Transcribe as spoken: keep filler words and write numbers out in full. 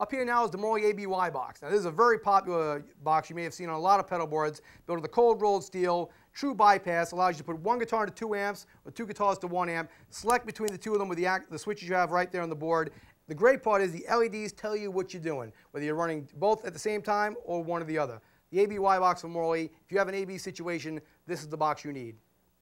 Up here now is the Morley A B Y box. Now this is a very popular box you may have seen on a lot of pedal boards. Built with a cold rolled steel, true bypass, allows you to put one guitar to two amps or two guitars to one amp. Select between the two of them with the, act, the switches you have right there on the board. The great part is the L E Ds tell you what you're doing, whether you're running both at the same time or one or the other. The A B Y box from Morley, if you have an A B situation, this is the box you need.